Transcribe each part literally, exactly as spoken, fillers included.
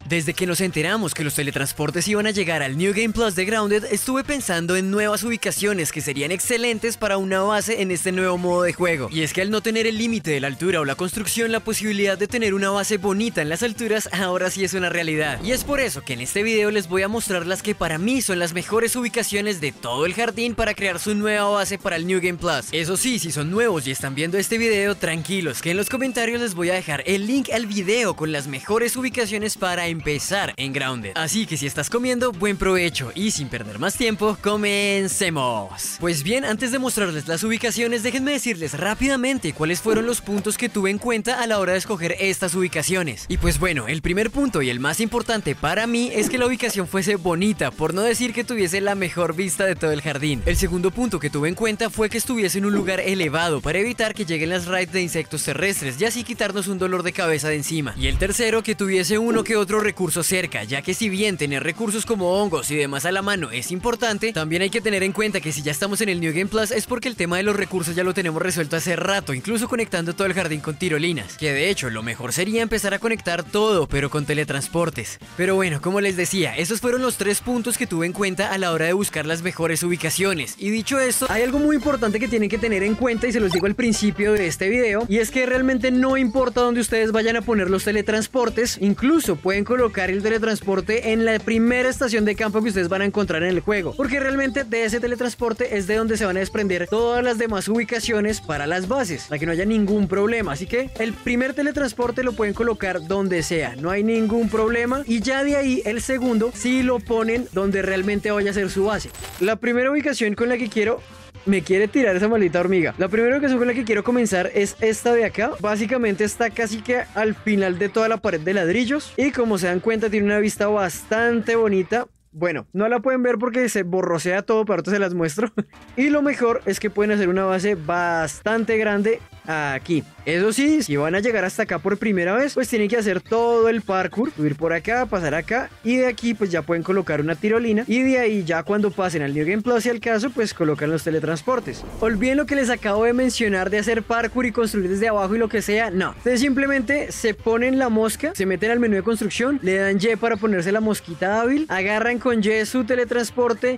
Desde que nos enteramos que los teletransportes iban a llegar al New Game Plus de Grounded, estuve pensando en nuevas ubicaciones que serían excelentes para una base en este nuevo modo de juego. Y es que al no tener el límite de la altura o la construcción, la posibilidad de tener una base bonita en las alturas ahora sí es una realidad. Y es por eso que en este video les voy a mostrar las que para mí son las mejores ubicaciones de todo el jardín para crear su nueva base para el New Game Plus. Eso sí, si son nuevos y están viendo este video, tranquilos, que en los comentarios les voy a dejar el link al video con las mejores ubicaciones para empezar en Grounded. Así que si estás comiendo, buen provecho y sin perder más tiempo, comencemos. Pues bien, antes de mostrarles las ubicaciones, déjenme decirles rápidamente cuáles fueron los puntos que tuve en cuenta a la hora de escoger estas ubicaciones. Y pues bueno, el primer punto y el más importante para mí es que la ubicación fuese bonita, por no decir que tuviese la mejor vista de todo el jardín. El segundo punto que tuve en cuenta fue que estuviese en un lugar elevado para evitar que lleguen las raids de insectos terrestres y así quitarnos un dolor de cabeza de encima. Y el tercero, que tuviese uno que otro recurso cerca, ya que si bien tener recursos como hongos y demás a la mano es importante, también hay que tener en cuenta que si ya estamos en el New Game Plus es porque el tema de los recursos ya lo tenemos resuelto hace rato, incluso conectando todo el jardín con tirolinas, que de hecho lo mejor sería empezar a conectar todo, pero con teletransportes. Pero bueno, como les decía, esos fueron los tres puntos que tuve en cuenta a la hora de buscar las mejores ubicaciones. Y dicho esto, hay algo muy importante que tienen que tener en cuenta y se los digo al principio de este video, y es que realmente no importa dónde ustedes vayan a poner los teletransportes, incluso pueden colocar el teletransporte en la primera estación de campo que ustedes van a encontrar en el juego, porque realmente de ese teletransporte es de donde se van a desprender todas las demás ubicaciones para las bases, para que no haya ningún problema. Así que el primer teletransporte lo pueden colocar donde sea, no hay ningún problema, y ya de ahí el segundo sí lo ponen donde realmente vaya a ser su base. La primera ubicación con la que quiero... Me quiere tirar esa maldita hormiga. La primera ubicación con la que quiero comenzar es esta de acá. Básicamente está casi que al final de toda la pared de ladrillos. Y como se dan cuenta, tiene una vista bastante bonita. Bueno, no la pueden ver porque se borrosea todo, pero ahorita se las muestro. Y lo mejor es que pueden hacer una base bastante grande aquí. Eso sí, si van a llegar hasta acá por primera vez, pues tienen que hacer todo el parkour, subir por acá, pasar acá, y de aquí pues ya pueden colocar una tirolina, y de ahí ya cuando pasen al New Game Plus, si al caso, pues colocan los teletransportes. Olviden lo que les acabo de mencionar de hacer parkour y construir desde abajo y lo que sea, no. Ustedes simplemente se ponen la mosca, se meten al menú de construcción, le dan Y para ponerse la mosquita hábil, agarran con Y su teletransporte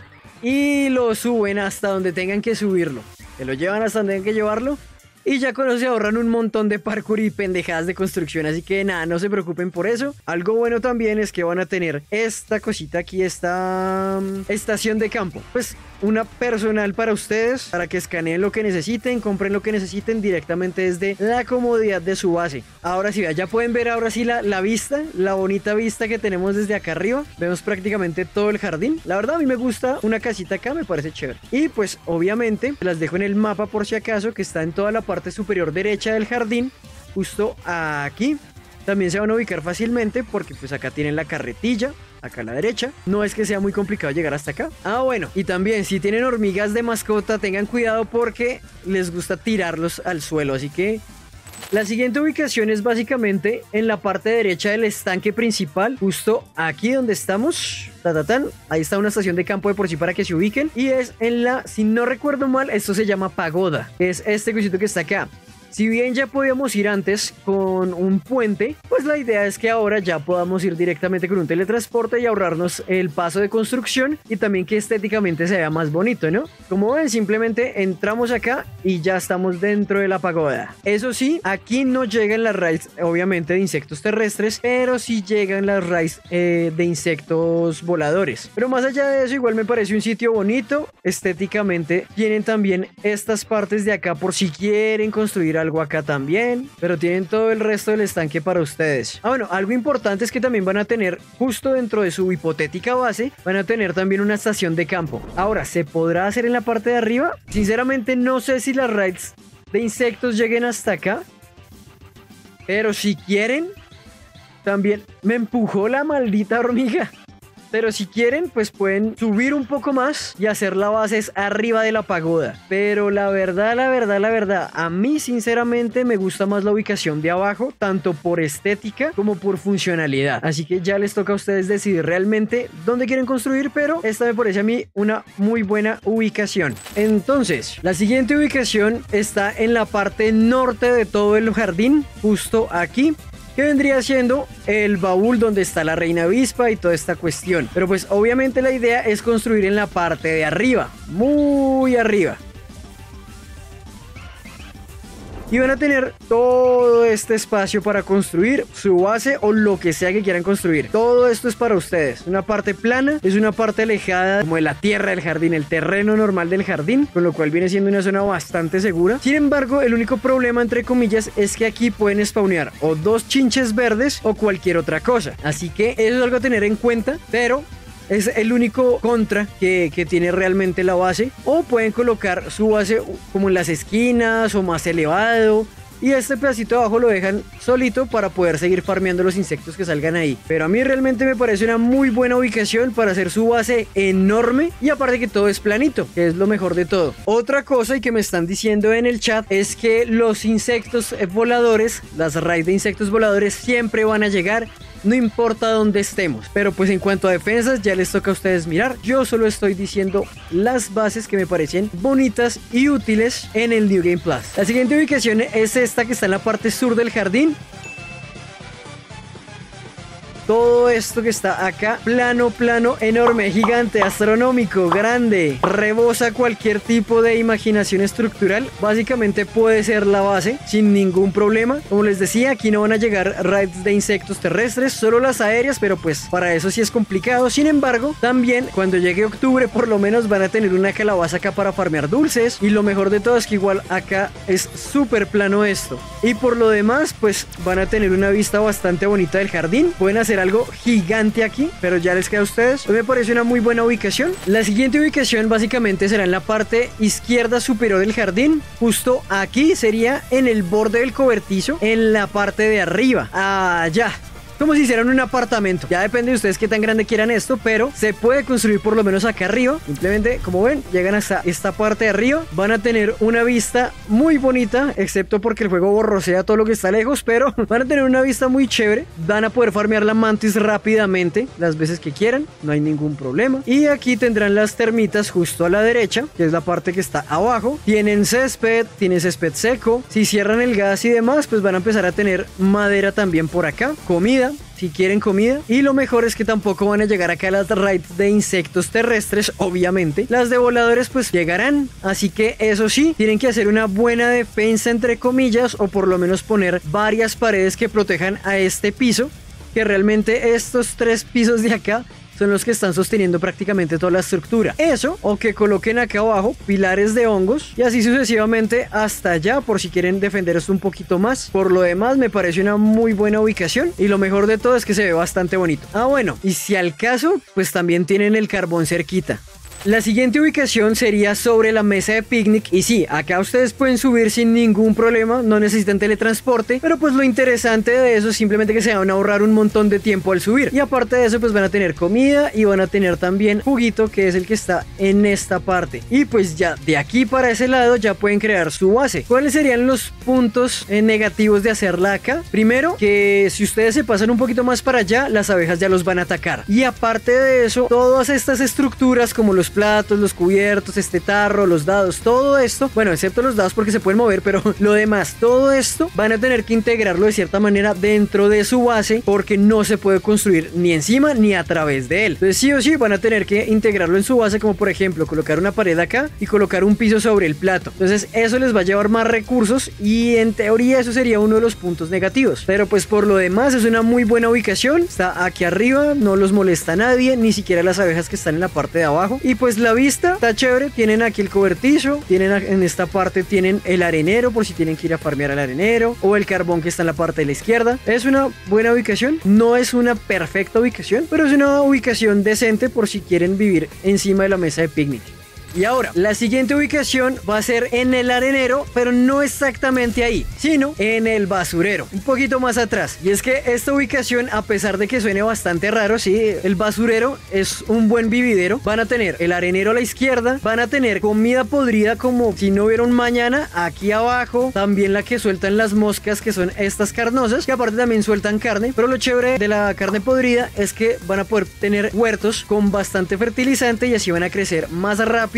y lo suben hasta donde tengan que subirlo. Se lo llevan hasta donde tengan que llevarlo. Y ya con eso se ahorran un montón de parkour y pendejadas de construcción. Así que nada, no se preocupen por eso. Algo bueno también es que van a tener esta cosita aquí, esta um, estación de campo. Pues una personal para ustedes, para que escaneen lo que necesiten, compren lo que necesiten directamente desde la comodidad de su base. Ahora sí, ya pueden ver ahora sí la, la vista, la bonita vista que tenemos desde acá arriba. Vemos prácticamente todo el jardín. La verdad a mí me gusta una casita acá, me parece chévere. Y pues obviamente las dejo en el mapa por si acaso, que está en toda la parte superior derecha del jardín, justo aquí. También se van a ubicar fácilmente porque pues acá tienen la carretilla, acá a la derecha. No es que sea muy complicado llegar hasta acá. Ah, bueno, y también si tienen hormigas de mascota, tengan cuidado porque les gusta tirarlos al suelo. Así que la siguiente ubicación es básicamente en la parte derecha del estanque principal, justo aquí donde estamos. Tatatán. Ahí está una estación de campo de por sí para que se ubiquen. Y es en la, si no recuerdo mal, esto se llama pagoda. Es este cosito que está acá. Si bien ya podíamos ir antes con un puente, pues la idea es que ahora ya podamos ir directamente con un teletransporte y ahorrarnos el paso de construcción y también que estéticamente se vea más bonito, ¿no? Como ven, simplemente entramos acá y ya estamos dentro de la pagoda. Eso sí, aquí no llegan las raids, obviamente, de insectos terrestres, pero sí llegan las raids eh, de insectos voladores. Pero más allá de eso, igual me parece un sitio bonito. Estéticamente tienen también estas partes de acá por si quieren construir algo acá también, pero tienen todo el resto del estanque para ustedes. Ah, bueno, algo importante es que también van a tener, justo dentro de su hipotética base, van a tener también una estación de campo. Ahora, ¿se podrá hacer en la parte de arriba? Sinceramente no sé si las raids de insectos lleguen hasta acá, pero si quieren, también me empujó la maldita hormiga. Pero si quieren, pues pueden subir un poco más y hacer la base arriba de la pagoda. Pero la verdad, la verdad, la verdad, a mí sinceramente me gusta más la ubicación de abajo, tanto por estética como por funcionalidad. Así que ya les toca a ustedes decidir realmente dónde quieren construir, pero esta me parece a mí una muy buena ubicación. Entonces, la siguiente ubicación está en la parte norte de todo el jardín, justo aquí. que vendría siendo el baúl donde está la reina avispa y toda esta cuestión. Pero pues obviamente la idea es construir en la parte de arriba, muy arriba. Y van a tener todo este espacio para construir su base o lo que sea que quieran construir. Todo esto es para ustedes. Una parte plana, es una parte alejada como de la tierra del jardín, el terreno normal del jardín, con lo cual viene siendo una zona bastante segura. Sin embargo, el único problema, entre comillas, es que aquí pueden spawnear o dos chinches verdes o cualquier otra cosa. Así que eso es algo a tener en cuenta, pero es el único contra que, que tiene realmente la base. O pueden colocar su base como en las esquinas o más elevado, y este pedacito de abajo lo dejan solito para poder seguir farmeando los insectos que salgan ahí. Pero a mí realmente me parece una muy buena ubicación para hacer su base enorme, y aparte que todo es planito, que es lo mejor de todo. Otra cosa y que me están diciendo en el chat es que los insectos voladores, las raids de insectos voladores siempre van a llegar, no importa dónde estemos. Pero pues en cuanto a defensas ya les toca a ustedes mirar. Yo solo estoy diciendo las bases que me parecen bonitas y útiles en el New Game Plus. La siguiente ubicación es esta que está en la parte sur del jardín. Todo esto que está acá, plano, plano, enorme, gigante, astronómico, grande, rebosa cualquier tipo de imaginación estructural. Básicamente puede ser la base sin ningún problema. Como les decía, aquí no van a llegar raids de insectos terrestres, solo las aéreas, pero pues para eso sí es complicado. Sin embargo, también cuando llegue octubre por lo menos van a tener una calabaza acá para farmear dulces. Y lo mejor de todo es que igual acá es súper plano esto. Y por lo demás, pues van a tener una vista bastante bonita del jardín. Pueden hacer algo gigante aquí, pero ya les queda a ustedes. Pues me parece una muy buena ubicación. La siguiente ubicación básicamente será en la parte izquierda superior del jardín. Justo aquí sería en el borde del cobertizo, en la parte de arriba. Allá. Como si hicieran un apartamento. Ya depende de ustedes qué tan grande quieran esto, pero se puede construir por lo menos acá arriba. Simplemente, como ven, llegan hasta esta parte de arriba. Van a tener una vista muy bonita, excepto porque el juego borrosea todo lo que está lejos, pero van a tener una vista muy chévere. Van a poder farmear la mantis rápidamente, las veces que quieran, no hay ningún problema. Y aquí tendrán las termitas justo a la derecha, que es la parte que está abajo. Tienen césped, tienen césped seco. Si cierran el gas y demás, pues van a empezar a tener madera también por acá, comida, si quieren comida. Y lo mejor es que tampoco van a llegar acá las raids de insectos terrestres, obviamente. Las de voladores pues llegarán, así que eso sí, tienen que hacer una buena defensa entre comillas, o por lo menos poner varias paredes que protejan a este piso, que realmente estos tres pisos de acá son los que están sosteniendo prácticamente toda la estructura. Eso, o que coloquen acá abajo pilares de hongos, y así sucesivamente hasta allá, por si quieren defender esto un poquito más. Por lo demás, me parece una muy buena ubicación, y lo mejor de todo es que se ve bastante bonito. Ah, bueno, y si al caso, pues también tienen el carbón cerquita. La siguiente ubicación sería sobre la mesa de picnic, y sí, acá ustedes pueden subir sin ningún problema, no necesitan teletransporte, pero pues lo interesante de eso es simplemente que se van a ahorrar un montón de tiempo al subir. Y aparte de eso, pues van a tener comida y van a tener también juguito, que es el que está en esta parte. Y pues ya de aquí para ese lado ya pueden crear su base. ¿Cuáles serían los puntos eh, negativos de hacerla acá? Primero, que si ustedes se pasan un poquito más para allá, las abejas ya los van a atacar. Y aparte de eso, todas estas estructuras como los platos, los cubiertos, este tarro, los dados, todo esto, bueno, excepto los dados porque se pueden mover, pero lo demás, todo esto van a tener que integrarlo de cierta manera dentro de su base, porque no se puede construir ni encima ni a través de él. Entonces sí o sí van a tener que integrarlo en su base, como por ejemplo colocar una pared acá y colocar un piso sobre el plato. Entonces eso les va a llevar más recursos, y en teoría eso sería uno de los puntos negativos, pero pues por lo demás es una muy buena ubicación. Está aquí arriba, no los molesta a nadie, ni siquiera las abejas que están en la parte de abajo. Y pues la vista está chévere. Tienen aquí el cobertizo, tienen en esta parte tienen el arenero por si tienen que ir a farmear al arenero, o el carbón que está en la parte de la izquierda. Es una buena ubicación, no es una perfecta ubicación, pero es una ubicación decente por si quieren vivir encima de la mesa de picnic. Y ahora, la siguiente ubicación va a ser en el arenero, pero no exactamente ahí, sino en el basurero, un poquito más atrás. Y es que esta ubicación, a pesar de que suene bastante raro, sí, el basurero es un buen vividero. Van a tener el arenero a la izquierda, van a tener comida podrida como si no hubiera un mañana aquí abajo, también la que sueltan las moscas, que son estas carnosas, que aparte también sueltan carne. Pero lo chévere de la carne podrida es que van a poder tener huertos con bastante fertilizante, y así van a crecer más rápido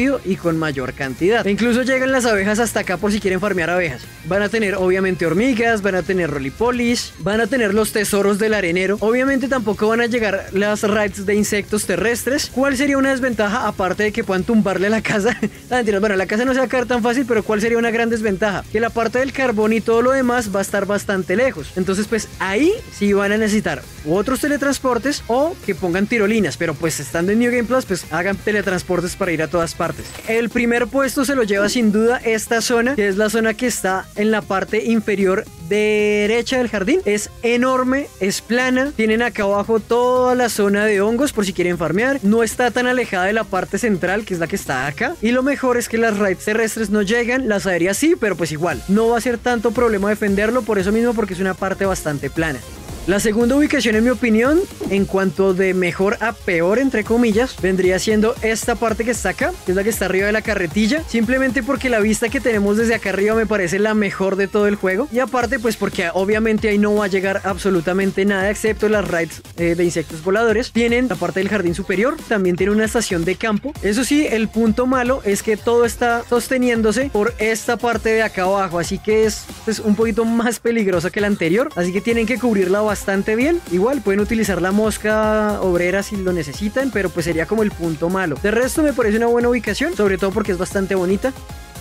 rápido y con mayor cantidad. E incluso llegan las abejas hasta acá por si quieren farmear abejas. Van a tener obviamente hormigas, van a tener rolipolis, van a tener los tesoros del arenero. Obviamente tampoco van a llegar las raids de insectos terrestres. ¿Cuál sería una desventaja aparte de que puedan tumbarle la casa? La mentira, bueno, la casa no se va a caer tan fácil, pero ¿cuál sería una gran desventaja? Que la parte del carbón y todo lo demás va a estar bastante lejos. Entonces pues ahí sí van a necesitar otros teletransportes o que pongan tirolinas, pero pues estando en New Game Plus pues hagan teletransportes para ir a todas partes. El primer puesto se lo lleva sin duda esta zona, que es la zona que está en la parte inferior derecha del jardín. Es enorme, es plana, tienen acá abajo toda la zona de hongos por si quieren farmear, no está tan alejada de la parte central que es la que está acá, y lo mejor es que las raids terrestres no llegan, las aéreas sí, pero pues igual no va a ser tanto problema defenderlo por eso mismo, porque es una parte bastante plana. La segunda ubicación, en mi opinión, en cuanto de mejor a peor, entre comillas, vendría siendo esta parte que está acá, que es la que está arriba de la carretilla, simplemente porque la vista que tenemos desde acá arriba me parece la mejor de todo el juego, y aparte pues porque obviamente ahí no va a llegar absolutamente nada excepto las raids eh, de insectos voladores. Tienen la parte del jardín superior, también tiene una estación de campo. Eso sí, el punto malo es que todo está sosteniéndose por esta parte de acá abajo, así que es pues, un poquito más peligrosa que la anterior, así que tienen que cubrirla bastante bastante bien. Igual pueden utilizar la mosca obrera si lo necesitan, pero pues sería como el punto malo. De resto me parece una buena ubicación, sobre todo porque es bastante bonita,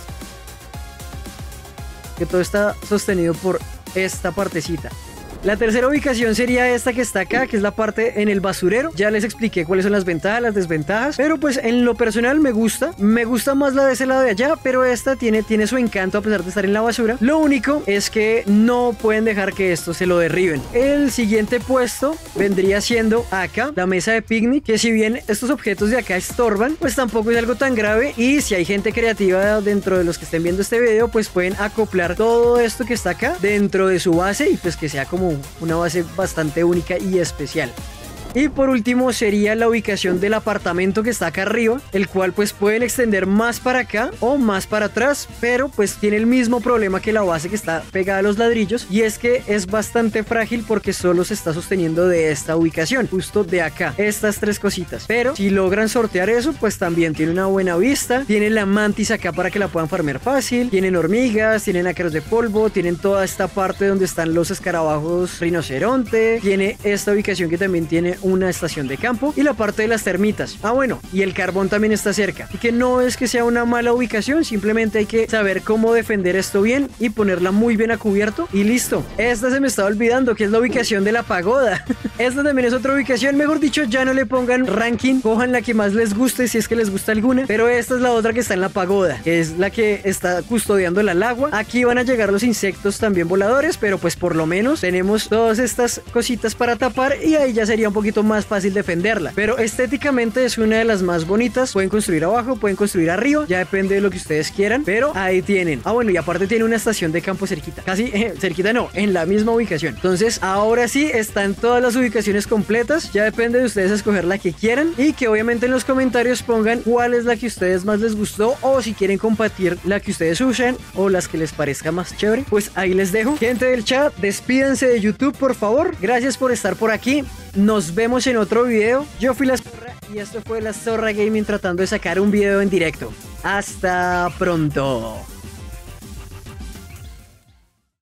que todo está sostenido por esta partecita. La tercera ubicación sería esta que está acá, que es la parte en el basurero. Ya les expliqué cuáles son las ventajas, las desventajas, pero pues en lo personal me gusta. Me gusta más la de ese lado de allá, pero esta tiene, tiene su encanto a pesar de estar en la basura. Lo único es que no pueden dejar que esto se lo derriben. El siguiente puesto vendría siendo acá, la mesa de picnic, que si bien estos objetos de acá estorban, pues tampoco es algo tan grave, y si hay gente creativa dentro de los que estén viendo este video, pues pueden acoplar todo esto que está acá dentro de su base y pues que sea como una base bastante única y especial. Y por último sería la ubicación del apartamento que está acá arriba, el cual pues pueden extender más para acá o más para atrás, pero pues tiene el mismo problema que la base que está pegada a los ladrillos, y es que es bastante frágil porque solo se está sosteniendo de esta ubicación, justo de acá, estas tres cositas. Pero si logran sortear eso, pues también tiene una buena vista, tienen la mantis acá para que la puedan farmear fácil, tienen hormigas, tienen ácaros de polvo, tienen toda esta parte donde están los escarabajos rinoceronte, tiene esta ubicación que también tiene una estación de campo y la parte de las termitas. Ah, bueno, y el carbón también está cerca. Y que no es que sea una mala ubicación, simplemente hay que saber cómo defender esto bien y ponerla muy bien a cubierto y listo. Esta se me estaba olvidando, que es la ubicación de la pagoda. Esta también es otra ubicación, mejor dicho, ya no le pongan ranking, cojan la que más les guste si es que les gusta alguna, pero esta es la otra que está en la pagoda, que es la que está custodiando el agua. Aquí van a llegar los insectos también voladores, pero pues por lo menos tenemos todas estas cositas para tapar y ahí ya sería un poquito más fácil defenderla, pero estéticamente es una de las más bonitas. Pueden construir abajo, pueden construir arriba, ya depende de lo que ustedes quieran, pero ahí tienen. Ah, bueno, y aparte tiene una estación de campo cerquita, casi eh, cerquita no, en la misma ubicación. Entonces ahora sí están todas las ubicaciones completas, ya depende de ustedes escoger la que quieran y que obviamente en los comentarios pongan cuál es la que a ustedes más les gustó, o si quieren compartir la que ustedes usan o las que les parezca más chévere, pues ahí les dejo. Gente del chat, despídense de YouTube por favor, gracias por estar por aquí. Nos vemos en otro video. Yo fui la Zorra y esto fue la Zorra Gaming tratando de sacar un video en directo. Hasta pronto.